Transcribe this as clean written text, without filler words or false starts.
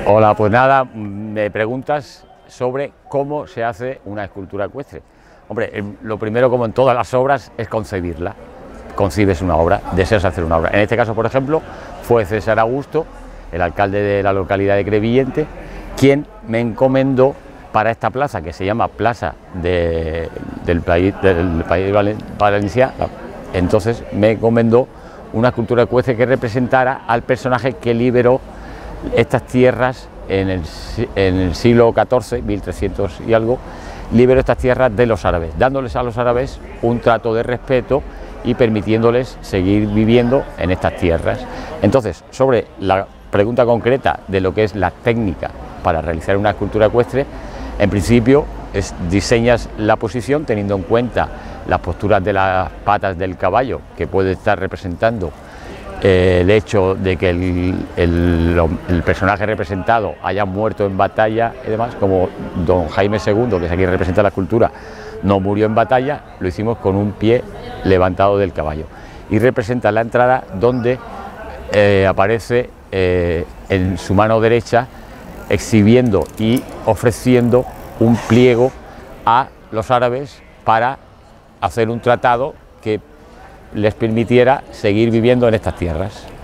Hola, pues nada, me preguntas sobre cómo se hace una escultura ecuestre. Hombre, lo primero, como en todas las obras, es concebirla. Concibes una obra, deseas hacer una obra. En este caso, por ejemplo, fue César Augusto, el alcalde de la localidad de Crevillente, quien me encomendó para esta plaza, que se llama Plaza del País Valencià. Entonces me encomendó una escultura ecuestre que representara al personaje que liberó estas tierras en el siglo XIV, 1300 y algo, liberó estas tierras de los árabes, dándoles a los árabes un trato de respeto y permitiéndoles seguir viviendo en estas tierras. Entonces, sobre la pregunta concreta de lo que es la técnica para realizar una escultura ecuestre, en principio diseñas la posición teniendo en cuenta las posturas de las patas del caballo, que puede estar representando el hecho de que el personaje representado haya muerto en batalla y demás, como don Jaime II, que es aquí representa la escultura, no murió en batalla, lo hicimos con un pie levantado del caballo. Y representa la entrada donde aparece en su mano derecha exhibiendo y ofreciendo un pliego a los árabes para hacer un tratado que les permitiera seguir viviendo en estas tierras.